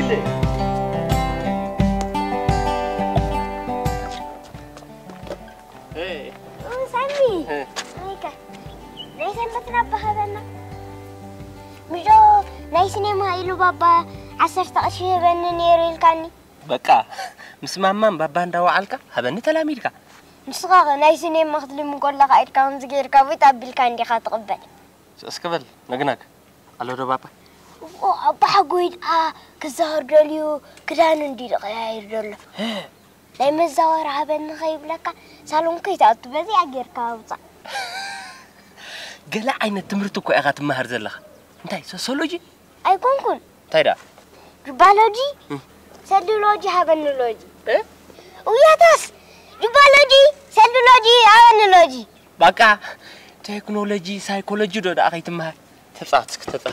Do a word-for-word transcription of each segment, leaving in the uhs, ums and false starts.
لي ايه سامي ايه هيك ليش انت بهذا مجو ليش ما يلو بابا عشرة أشهر بين نيري الكاني بقى مسمعمان بابا نداو علكا هبني تلاميذك نسخة ليش ما أخذ لي مقول لك عيد كام زغير كابي تقبل كاندي خاتقبل اسكبل نغنك الو دو بابا أبا حقويد آه كزهر دليو كدان ندير غير دل لما الزهر هبن خيب لك سالون كي تأتو بزي أجير كاوزا قال عين تمرتك يا غات مهر زلخ انتي سوسيولوجي أي كون كون تايدا جبالوجي سلولوجي هبنولوجي ايه ويا تاس جبالوجي سلولوجي هبنولوجي بقى تكنولوجي سايكولوجي دو دا اخيت مهر تفصاتك تفصات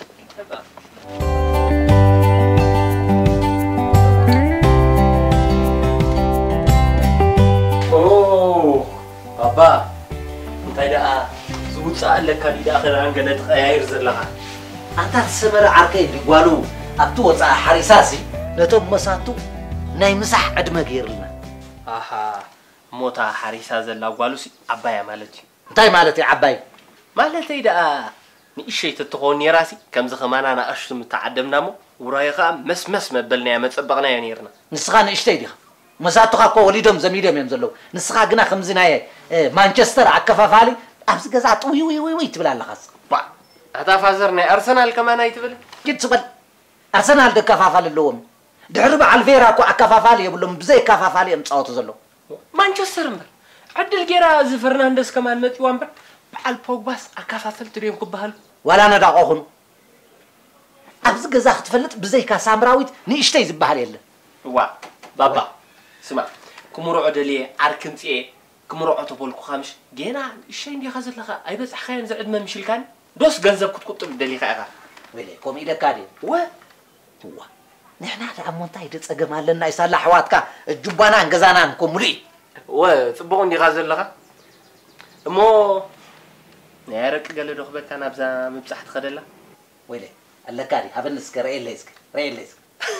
اوه بابا تايدا زوصا لك دي اخر انغلت غير زلخ أنت سمر عركي بيقولوا أبتو وصا حريساسي نتوب مساتو ناي مسح عدمه غيرلنا اها موتا حريسا زلا قالوسي عبايا مالتي انتي مالتي عباي مالتي دا نيشي تتخوني راسي كم زخمان انا اشتم تعدمنامو ورايخا مس مس مبلنا يا متصبقنا يا نيرنا نسخان اشتي دي مساتو خا كو وليدهم زميدهم يمزلو نسخا غنا خمزناي مانشستر عكفافالي ابس غزا طوي وي وي وي تبلا لخص با هتا فازرنا ارسنال كمان ايتبل جد سبل ارسنال دكفافال اللوم دحرب على الفيرا كو عكفافال يبلهم بزي كفافال يمصاوتو زلو مانشستر مبر عدل جيرا زي فرنانديز كمان متي وامبر بعل بوغباس عكفافل تريم كبهل ولا نداقوهم ابز غزا تفلط بزي كاسامراويت نيشتي زبحال يله وا بابا سمع كمرو عدلي عركنتي كمرو عتبولكو خامش جينا شي ندي خزت لخا اي بس خاين زعد ما مشلكان دوس غنزب كتكتب دليخا اخا ويلي كوم ايدا كادي و هو نحنا دا امونتاي دصقم علنا يسال حواتكا جبانا غزانا كوملي و صبغ ندي خزت لخا مو نيرك قال له خبت انا بزا مبصحت خدلا ويلي الله كاري هبنس كري ليسك ري ليسك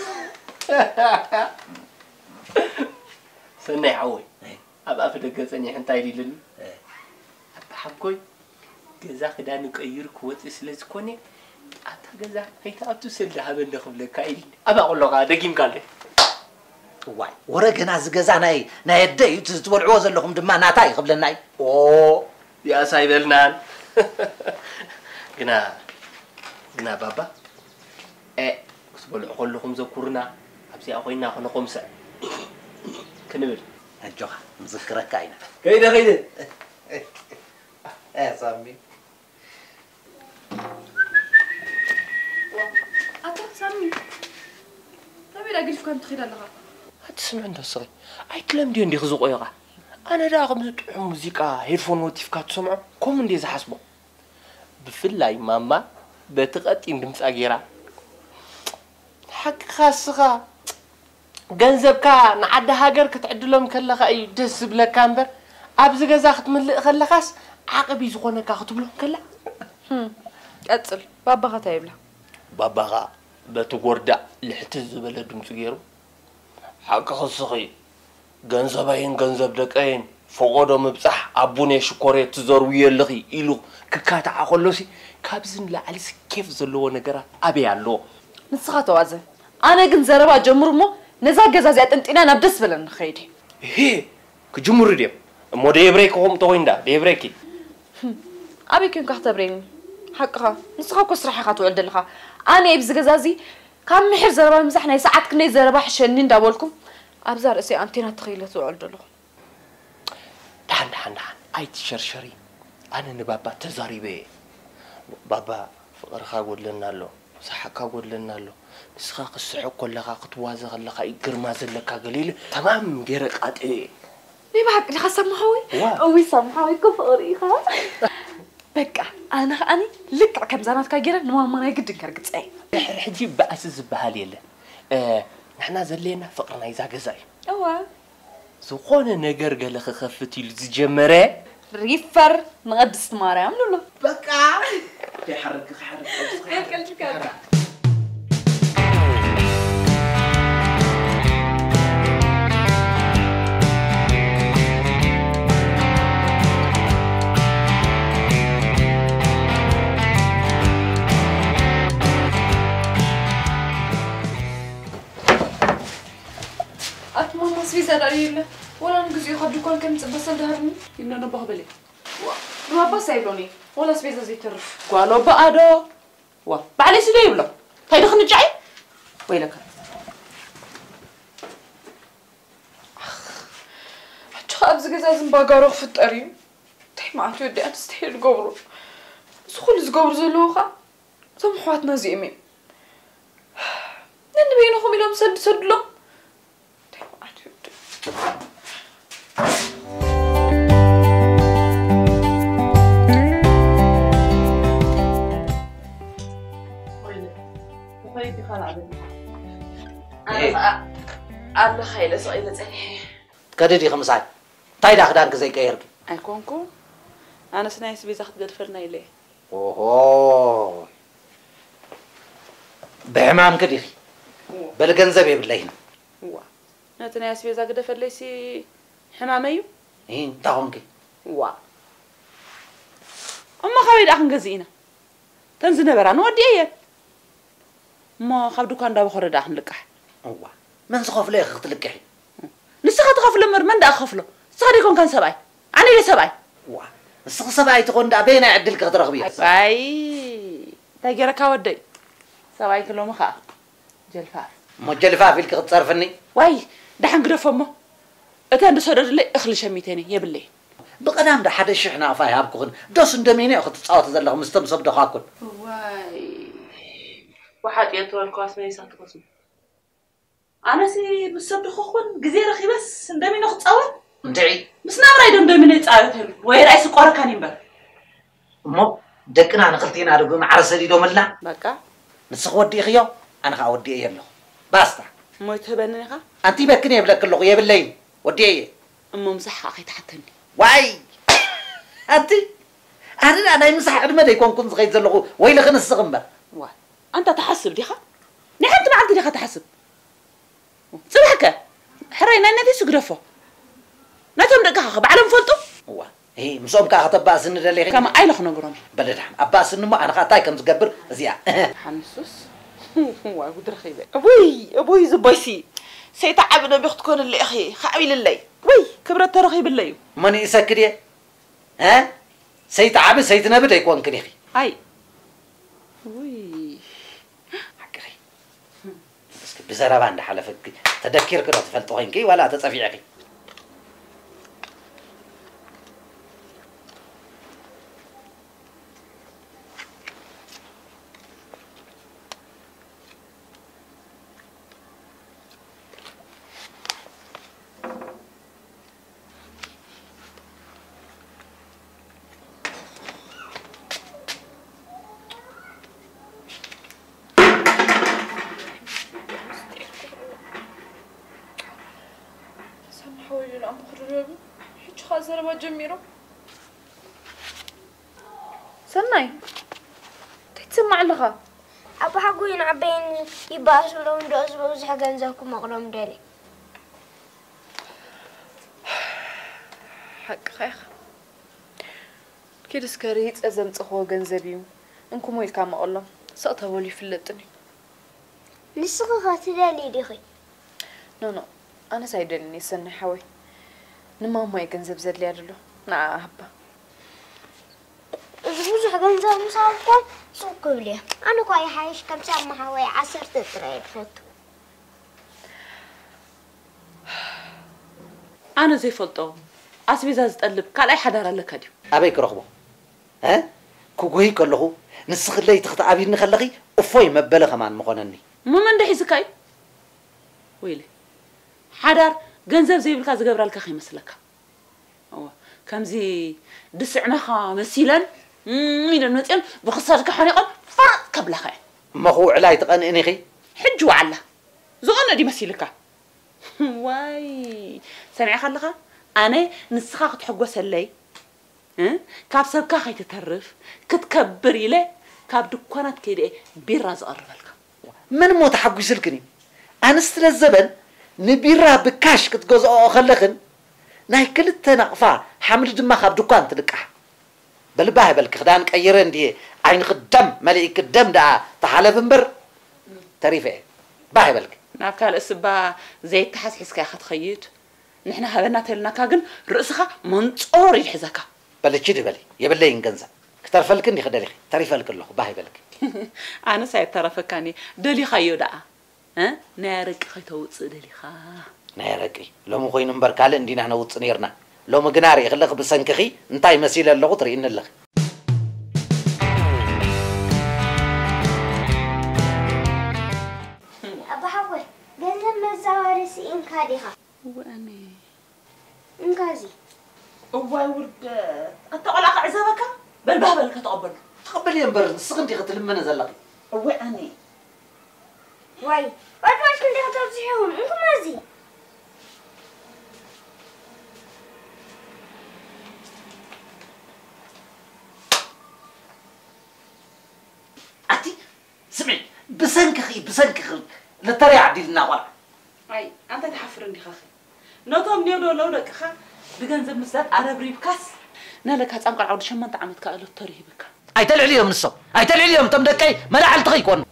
سنة عوي أبقى في دقيقة أنت عيلي لني أبقى حبكوي جزاك خداني كأير كوت إسلاس كوني أتا جزاك هيتا أبتو سلة هبن دخل لك عيلي أبقى أقول لك دقيم قال لي واي ورقنا زجزا ناي ناي الدي تزول عوز لهم دما ناتاي قبل ناي أوه يا سايب النان جنا جنا بابا إيه سبول أقول لكم ذكرنا أبسي أخوينا خنا خمسة كنبل الجوها مذكرك كاينة كيدا كيدا ايه سامي أتا سامي تبي لا قلت كم تخيل لها هتسمع عند الصغير أي كلام دي عندي خزوق يا أنا راغب نتوع موسيقى هيرفون وتفكات سمعوا كم من دي زحسبه بفلاي ماما بتقطع دمس أجيرا حق خاصة جنزبك نعد هاجر كتعدلهم كلا خاي دس بلا كامبر أبز جزاخت من خلا خاص عقبي زخونة كاخذ بلهم كلا هم أتصل بابا غتايب له بابا غا بتوردع لحتز بلدهم تجيرو حق خاصة جنزبين جنزب دكين فقدوا مبصح أبوني شكوري تزروي اللغي إلو ككات عقلوسي كابزن لعلس كيف زلوا نجرا أبي علو نسخة وازن أنا جن زربا جمرمو نزاق جزازات أنت أنا نبدس بلن خيري هي كجمهور ديم مو ديبريك هم توين دا ديبريكي أبي كم كحتبريني حقها نسخة كسر حقات وعد لها أنا يبز جزازي كم محر زربا مزحنا ساعات كني زربا حشنين داولكم أبزار أسي أنتينا تخيلت وعد له دحن دحن دحن أي تشرشري أنا نبابا تزاري بي بابا فقرخا قول لنا له صحكا قول لنا له نسخة قصحو كلها قطوازغ لها يقرما زلكا قليل تمام جيرك قد إيه بيبعك لها سمحوي أوي سمحوي كفوري خا بقى أنا أنا لك كم زانات كاجرا نما ما يقد كرقص أي حجي بأسس بهال يله آه نحنا زلينا فقرنا يزا جزاي أوه زخون نجر قال خ خفتي الزجمرة ريفر نقدس مريم لولو بقى يحرك حرك هيك الفكرة أسفيزة داريلا ولا نجزي يخدو كون كم تبصل دهرني إنه نبغى بلي ما بس يبلوني ولا أسفيزة زي ترف قالوا بقى ده وا بعلي سيدي يبلو هاي دخل نجعي ويلك أبز جزازم باقارو في الطريق تحي ما عتودي أنستحيل قبرو سخول زقبر زلوخة سمحواتنا زيمين ننبينهم إلهم سد سد لهم تحي ما عتودي ويلك خلاص أنا أنا خيلة صعيدة زي كددي خمسة تايد أخدان كزي كيرك أيكونكو أنا سنايس بيزاخد قدفرنا إليه أوه بعمام كدي بالجنزب يبلين وا نتنايس بيزاخد قدفر ليسي حماميو إيه تاونكي وا أما خويد أخن جزينا تنزل برا نودي أيه ما خبدو كان دا بخور دا أخن لكح أوه من سخاف ليه خط لكحي نسخة تخاف لمر من دا أخاف له صار يكون كان سبعي أنا لي سبعي أوه السخ سبعي تكون دا بينا عدل كتر غبية باي تاجر كودي سبعي كيلو مخا جلفاف مجلفة في الكتر صرفني واي ده حنقدر فمه أكان بصدر لي أخلي شميتني يا بالله بقدام ده حد الشحنة فاي هابكون دوس ندميني أخذ تصاوت زلهم مستمسك دخاكل واي واحد يطول القاس ما يساعد قسم أنا سي بالسبب خوخون جزيرة خي بس ندميني أخذ تصاوت ندعي بس نام رايد ندميني تصاوت هلو وين رئيس قارة كان ينبر مو دكنا أنا خلتينا رجوع مع رسالي دوم لنا بقى نسخ ودي خيو أنا خاودي يلا باستا ما يتهبني خا أنت بكني بلك اللغة يا بالليل ودي أم مسح أخي تحتني واي أنت أنا أنا مسح أدمى يكون كنت غير زلقو ويلا خن السغمبة واي أنت تحسب دي خا نحن ما عندي خا تحسب صبحك حرينا النبي سقرفه نتم دقها بعلم فلتو هو هي مسوم كا خطبا سن دلي كما أي لخنا قرامي بلدهم أباس إنه ما أنا خاطاي كم تقبر زيا حنسوس هو قدر خيبة أبوي أبوي زبايسي سيتعبنا بيختكون اللي أخي خاوي للي وي كبرت ترخي بالليل ماني يسكريه ها سيت عاب سيت نبت يكون كنيخي هاي وي حكري بس بزرا باند حلفك تذكر كده تفلتوين كي ولا تصفيعي حولي الأمر ربي هيك خازر ما جميرو سناي تتسمع لغا أبو حقوين عبين يباسوا لو ندوس بوز حقن زاكو مغرم دالي حق خيخ كده سكريت أزم تخو جنزبيو إنكم ويل كام أقول له سقطها ولي فلتني لسه خاتلالي دخي نو نو أنا سايدني سنة حوي نما ما يجنزب زاد لي أدلو نا هبا بوز حقن زاكو مسافكم سوق ليه أنا كواي حايش كم ساعة ما حوي عصر تتريد فوتو أنا زي فلتو أسبي زاز تقلب قال أي حدا رلك هديو أبيك رغبو ها كوكوهي كلهو نسخ اللي تخت عبيد نخلقي أفوي مبلغ كمان مقنني ما من ده حسكاي ويلي حدار جنزب زي بالكاز جبر لك أخي مسلك أوه كم زي دسعنا خا مسيلا مين المتين بخسرك حريقا فرق قبل خير ما هو علاي تقنني خي حج وعلا زغنا دي مسيلك واي سمعي خلقها أنا نسخة تحقو سلي ها كاب سبكا خي تترف كتكبري له كاب دكانات كده بيراز أربلك من مو تحقو سلكني أنا استل الزبن نبيرا بكاش كتجوز أو خلقن ناي كل تنقفا حمل دم خاب دكان تلقح بل باه بل كخدان كيرن دي عين قدام ملئك الدم دا تحلف مبر تعرفه باه بالك ناكال اسبا زي تحس حسكا خد خيط نحن هبنا تلنا كاجن رأسها منصور يحزكا بلتشي دبلي يبلي ينجنزا كتر فلكني خدلي تعرف فلك الله باهي بالك أنا سيترفكاني دلي خيو دا ها نارك خيتوص دلي خا نارك لو مو خوين مبركال اندينا حنا وصنيرنا لو مغناري خلق بسنكخي انتاي مسيل اللغو ترين اللغ أبا حوي جنزب مزاورسي إنكاديها وأني إنكازي واي ورد أنت على عزبك بالبابل كتقبل تقبل ينبر السقنتي قتل من زلقي وأني واي وقت ما كنت ترجعون أنتم مازي أتي سمعي بسنكخي بسنكخي لتري عديل الناقر أي أنت تحفرني خاخي نوتهم نيولو لو لك خا بجنزب مسات عرب ريبكاس نالك هتأنقل عود شمان تعمد كألو تريبك أي تلع اليوم نصو أي تلع اليوم تم دكاي ما لا حل تغيكون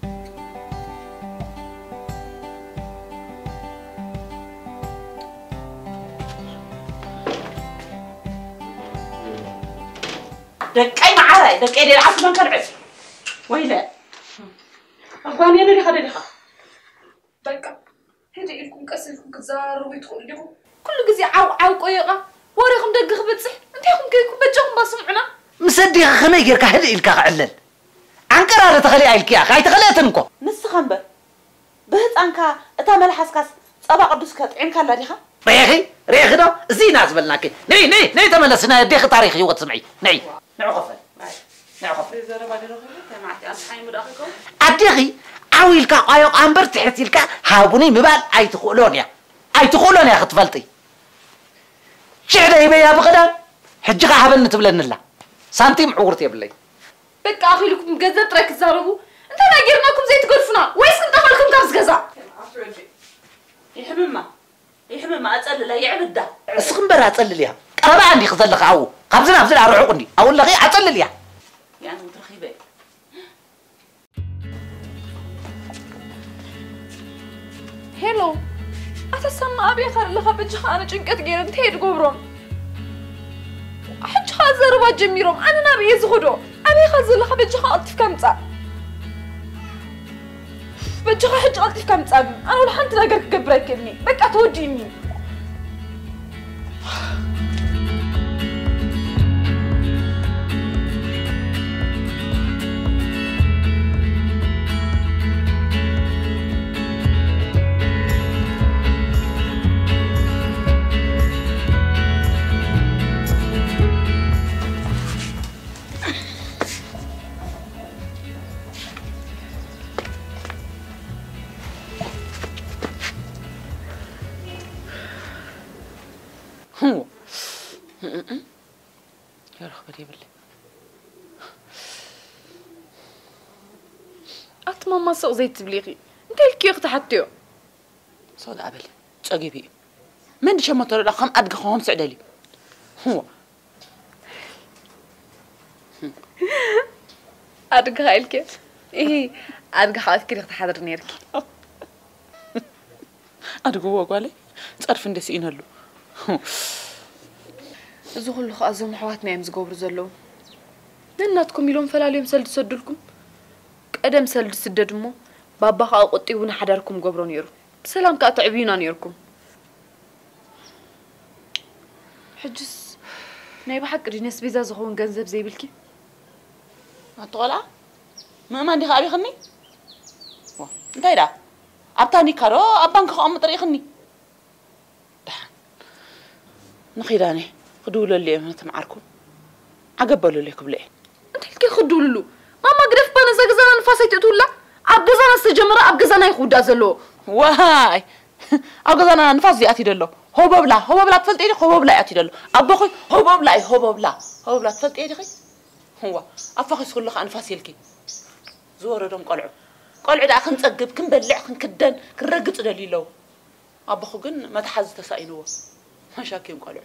دكاي معاي دكاي دي العصر من كالعز ويلا أخواني أنا اللي خدني خا بقى هدي لكم كسلكم كزاروا يدخلوا لكم كل جزء عو عو قيقة وريكم دق خبتصح انتيكم كيكم بجهم بسمعنا مصدق خنا يركا هل إلكا علل عن قرار تخلي عيلك يا أخي تخليتنكو نص خنبر بهت أنكا أتعمل حسكاس صباح قدوس كات عين كلا ديها ريخي ريخي ده زينة زبلناك ني ني ني تملسنا ديخ تاريخي وتسمعي ني نعو خفل نعو خفل إذا ربنا رغبت معتي أصحي مداخلكم أديخي عويلك قايق أمبر تحتيلك هابوني مبال أي تقولون يا أي تقولون يا خطفلتي شعر يبي يا بغدا حجك حبل نتبلن الله سنتيم عورتي بالله بك أخي لكم جزء ترك زاربو انت لا جرناكم زي تقولفنا ويس كنت أخلكم كابس جزا يحمم ما يحمم ما أتسأل لا يعبد ده اسخن برا أتسلل ليها قربا عندي خزلك عو قبزنا بزنا أروحوني أقول لغي أتسلل ليها يعني مترخي بي هلو أتسمع أبي خير لها بجخ أنا جنكت غير انتهي تقبرون حج خازر واجميرهم أنا نبي يزغدو أبي خازر لها بجخ ألطف كمتا بجخ حج ألطف كمتا أنا ولا حنت نقرك قبرك ابني بك أتوجيني هو يا رخبتي بالله أتمنى سوق زي تبليغي انت الكيخ تحتيو صاد قبل تجيبي من شو ترى رقم أدق خون سعدلي هو أدق هايلك إيه أدق حالك كده تحضر نيركي أدق هو قالي تعرف إن دسين هلو زغل خازم حواتنا يمز قبر زلو نناتكم يلون فلاليوم سلد سدلكم قدم سلد سددمو بابا خا قطيونا حداركم قبرون يرو بسلام كاتعبينا نيركم حجس ناي بحق دي ناس بيزا زخون غنزب زي بالكي أطلع ما ما عندي خابي خني وا انتي دا أبتاني كارو أبانك خام طريق خني نخيراني خدولو اللي ما تمعركم عقبلوا لي قبل ايه انت الكي خدولو ماما قرف بنا زغزنا نفاسي تقوللا ابغزنا استجمره ابغزنا يخودا زلو واي ابغزنا نفاس ياتي دلو هو ببلا هو ببلا تفلت ايدي هو ببلا ياتي دلو ابخي هو ببلا هو ببلا هو ببلا تفلت ايدي خي هو افخس كل خ انفاس يلكي زور دم قلعو قلعو دا خنصقب كنبلع خنكدن كنرقص دليلو ابخو كن ما تحز تساينو مشاكل قلعو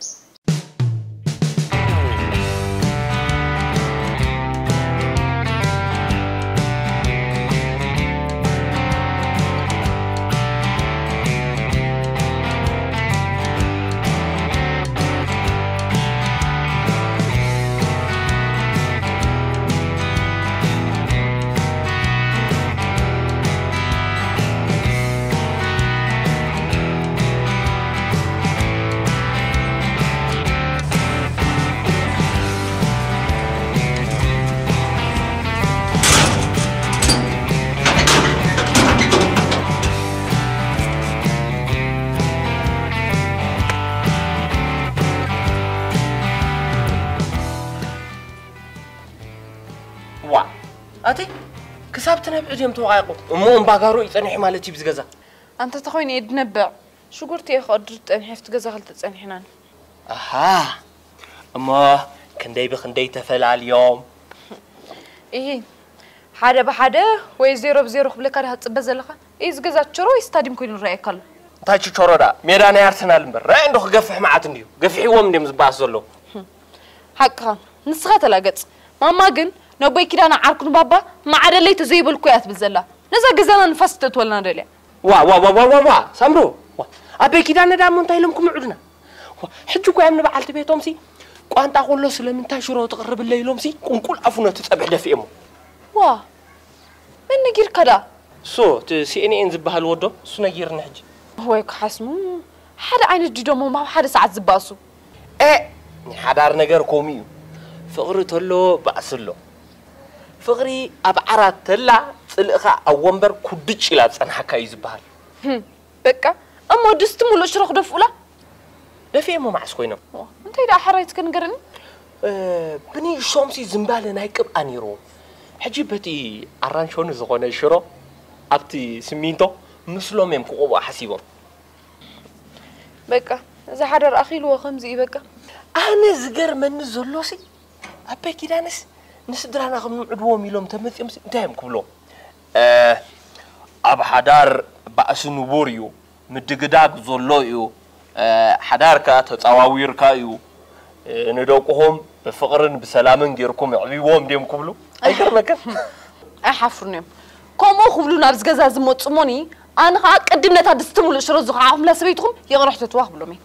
أديم توقعكم مو باقارو يتنحي مالتي بزجزا أنت تخويني يدنبع شو قلت يا أخو أدرت أنحي في جزا خلت تنحينا أها أما كندي بخندي تفعل اليوم إيه حدا بحدا وي زيرو بزيرو قبل كده هتصبز لك إيه جزا تشرو يستادم كل رأي كله تاجي تشرو ده ميراني أرسنال مبر رأي عنده قفح معات نديو قفحي ومن دي مزباس زلو حقها نسخة تلاقت ماما جن نبي كده أنا عاركن بابا ما عاد اللي تزيب الكويات بالزلا نزا جزانا نفستت ولا نريلي وا وا وا وا وا سامرو أبي كده أنا دام منتهيلمكم عدنا حجوا يا من بعلت بيتهم سي وأنت أقول له سلام أنت شو تقرب الليل يوم سي ونقول أفونا تتبع ده في أمه وا من نجير كذا سو تسي إني إنزب بهالودو سو نجير نحج هو يكحسمو حدا عين الجدوم ما حدا ساعة زباسو إيه حدار نجار كوميو فقري تلو بأسلو فقري أبعرات تلا تلقى أوامبر كودش لا أنا حكاي زبال هم بكا أما دستمو ليش رخ دفولا ده في أمه معسكوينا أنت إذا حريتك نقرن أه بني شمسي زنبال نايكب أنيرو حجي بتي أرانشون زغنا شرو أبتي سمينتو مسلم يمكو حسيبهم بكا إذا حدر أخيل وخمزي بكا أنا زجر من زلوسي أبي كده نس نسدرنا خم عدوهم يلوم تمث يمس دايم كلهم أه أب حدار بأس نبوريو مدقداق زلويو أه حدار كات تواوير كايو أه ندوقهم بفقرن بسلامن غيركم يعبيوهم ديم كلو أي كرمك أحفرني كم أخبلون أرز جزاز موتسموني أنا قدمنا تدستمول شرز قاعهم لا سبيتهم يغرح تتواخ بلومي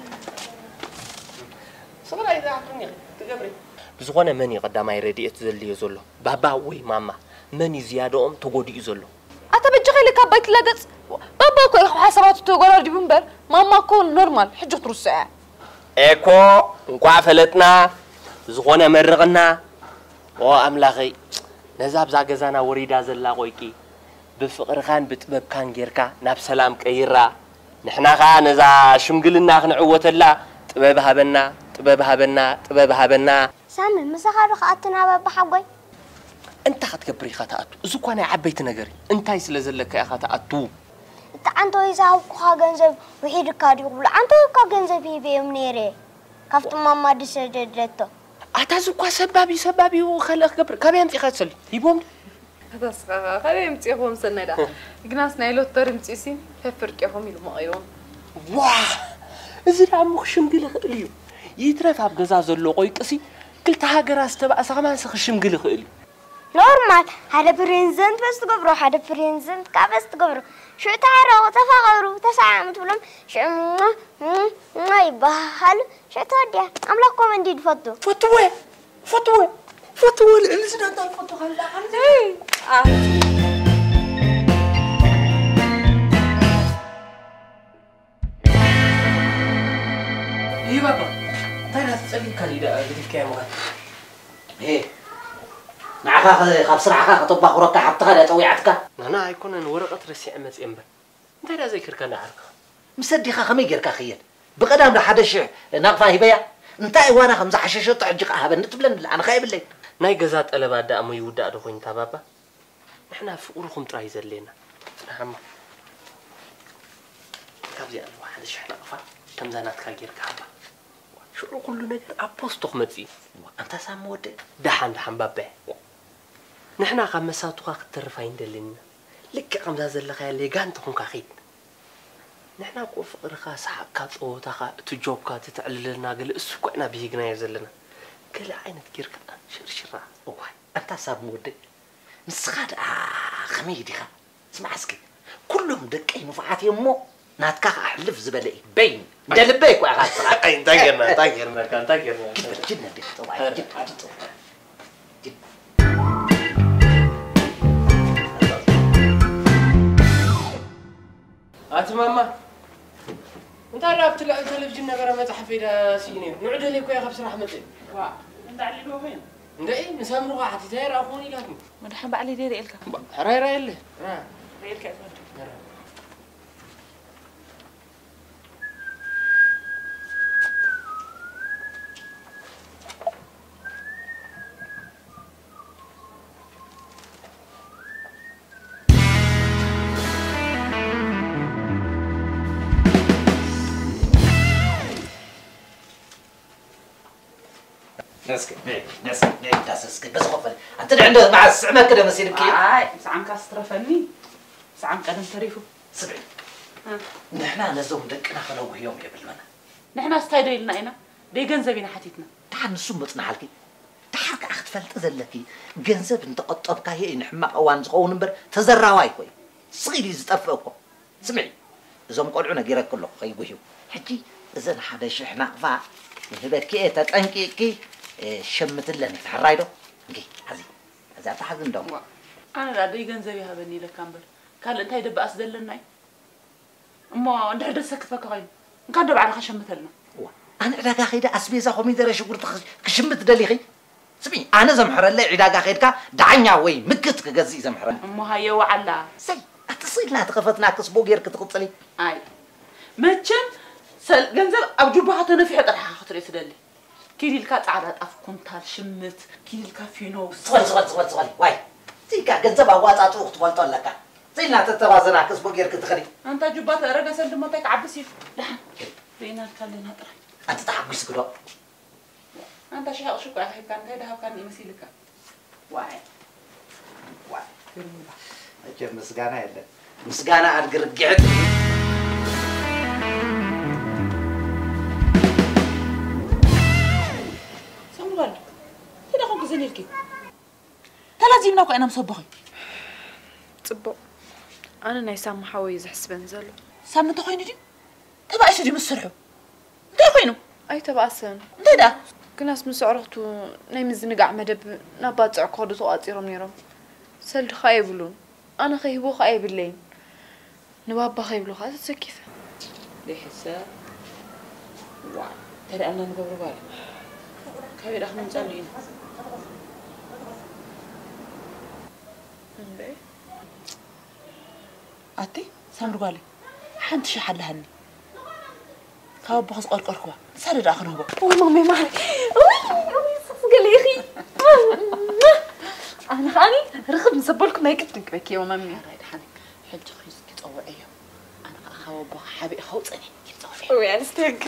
صبر إذا عفرني تقبري بزغنا مني قدام يردي أتزلي يزلو بابا وي ماما مني زيادة أم تقودي يزلو أنت بتجي لك بيت لقط بابا كوي حسابات تقول دي بنبر ماما كون نورمال حجة ترسع إيكو نقع فلتنا زغنا مرغنا وأملاغي نزاب زاجزانا وريدا زلا قويكي بفقر خان بتبب كان جيركا ناب سلام كيرا نحنا خا نزا شمقلنا خنعوة الله تبابها بنا تبابها بنا تبابها بنا سامي مسخر خاطنا بابا حقوي انت خاتكبري خاتاتو اذا كان عبيت نغري انت يسلزلك يا خاتاتو انت انت اذا خا ገንዘብ وحيد كادي يقول انت كا ገንዘብ يبيم نيري كفت ماما دسددته اتازكوا سبابي سبابي وخلق كبر كبيم تي خاتسل يبوم بس خليهم تيخوم سندا جناس نايلو ترمتيسين ففرقهم يلمقيون واه اذا عمو خشمقل خليو يترف اب غزا زلو قيقسي كلت هاجر استبع سخمان سخشمقل خليو نورمال هذا برينزنت بس تقبرو هذا برينزنت كابس تقبرو شو تعرفوا تفاقروا تسعمت بلهم شو ما يبهل شو تودي أملاكم من دي فتو فتوى فتوى فتوى الإلزنا ده فتوى خلا إيه إيه بابا ترى تسألي كليدا قلت كام وقت إيه معك خاب سرعة كطبخ ورقة حتى هذا تويعتك أنا هيكون أنا ورقة رسي أمس إمبا أنت لا ذكر كان عارف مصدقها خميجر كخيل بقدام لحد الشيء نقفة هبيا انت وانا خمسة عشر تعجق هذا نتبلن أنا خايب الليل ناي جزات ألا بعد أمو يودا دخوين تبابا نحنا فقوركم تراي زلينا نعم كابزي أنا واحد الشحنة قفا كم زانات كاجير كابا شو كل نجر أبوس تخمتي أنت سامو ودي دحان دحان بابا نحنا خمسات وقت ترفعين دلنا لك خمسة زلخة اللي جان تكون كخيد نحنا قو فقر خاص حكات أو تخا تجوب كات تتعللنا قل السكونا بيجنا يزلنا كل عين تجير كأن شر شرا أوه أنت سامو ودي نسخاد آه خميدي خا اسمع اسكي كلهم دقين وفعاتي أمو ناتكا أحلف زبالي بين دلبيك وأغاد صراحة أي تاجرنا تاجرنا كان تاجرنا جدا جدا دي طبعا جدا أنت ماما أنت عرفت لا التلفزيون نقرأ متحف إلى سينما نعود لك ويا خبز رحمة وا انت علي له وين ده إيه نسام روح حتى تير أخوني لكن ما دحين علي ديري إلك راي راي اللي ريلك نسكت نسكت نسكت بس خفل أنت عنده مع السعمة كده مسيرك آي سعان كاسترفني سعان قدم تريفو سبعي نحنا نزوم دقنا خلوه يوم يا بالمنا نحنا استايدو لنا اينا دي جنزبينا حتيتنا تعال نسوم بطنا حالكي تعال أخذ فلت زلكي جنزب انت قطب كاهي نحمق أوان زخون نبر تزرع وايكوي صغير يزتفقكم سمعي زوم قرعنا غيرك كله خيبوه حجي إذا حدا شحنا فا هبت كي تتنكي كي شمت لنا تحرايدو كي هذي هذا تحزن دوم أنا لا دي جنزبي هبني لكامبر قال أنت يدب أسدلنا أما عند حدا سكفك غير نقدر على خشمت لنا أنا عداك خيدا أسبيزا خمي دري شغل كشمت دليخي سمي أنا زمحر اللي عداك خيدك دعنا وي مكت كجزي زمحر أما هي وعلا سي أتصيد لا تخفتنا كسبو غير كتقصلي أي ماتشن سل جنزب أو جبهة تنفي حتى رح خاطر يسدلي كيري الكات على أف كونتال شمت كيري الكافينو سوالي سوالي سوالي سوالي واي تيكا جنزب أوات أتوه تفضل طلقة زي لا تتوازن كسبو غير كتخلي أنت جبهة رجع سند ما تك عبسيف لحن بينا نتكلم هتري أنت تحبس كده أنت شيء أشوف أخي كان هذا كان يمثلك واي واي أجل مسجانا يلا مسجانا أرجع رجعت سامرال كده خو كزني لكي تلازم ناكو أنا مصبغي صبو أنا نايسام محاوي زحسبن زلو سام تخويني دي تبع إيش دي مسرحو أنت خوينو أي تبع سن أنت ده كناس مسعرتو نايم الزنقع مدب نبات عقود وقاطيرهم نيرم سلد خايبلون أنا خيبو خايب اللين نباب خايبلو خاصة كيف ليه حساب واي ترى أنا نقبل بالي كاي رح نسألين ليه أتي سامر بالي حنت شي حل هني كاو بخص قرقركوا سالد آخر هو والله مامي معي قال يا أخي أنا خاني رخب نسبلكم ما يكتنك بك يا مامي رايد حنك حج خيس كتصوعيه أنا أخاو بخ حبي خوصني كتصوعيه ويعني استيقظ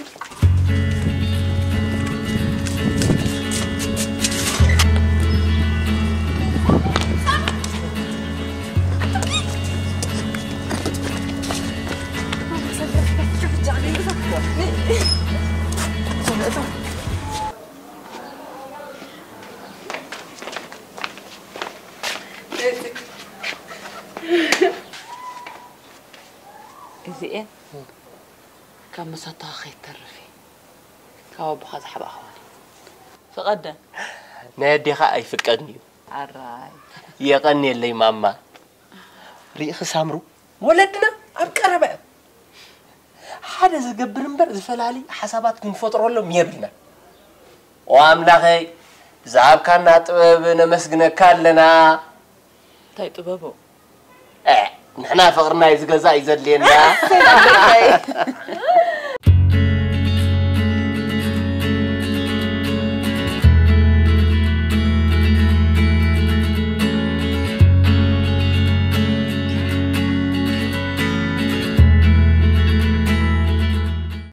زين كم مسطا خيط ترفي كاو بخذ حب أخواني فقدا نادي خاي فكرني الراي يغني اللي ماما ريخ سامرو ولدنا أبقربه حدا زقبر نبر زفلالي حساباتكم فطروا لهم يبلنا واملاخي زعاب كان طببنا مسجنا كلنا تاي طببو اه نحنا فقرنا يزغزا يزلينا